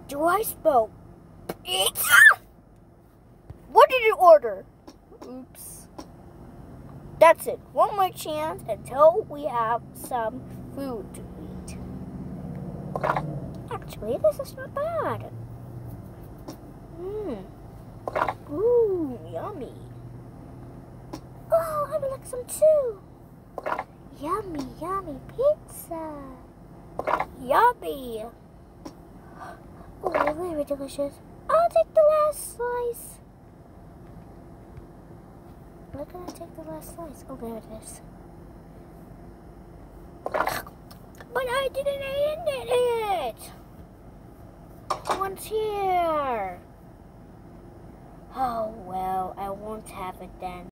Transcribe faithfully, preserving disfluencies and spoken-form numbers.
Do I spell pizza? What did you order? Oops. That's it. One more chance until we have some food to eat. Actually, this is not bad. Mmm. Ooh, yummy. Oh, I would like some too. Yummy, yummy pizza. Yummy. Oh, very delicious. I'll take the last slice. Where can I take the last slice? Oh, there it is. But I didn't eat it. One's here. Oh, well, I won't have it then.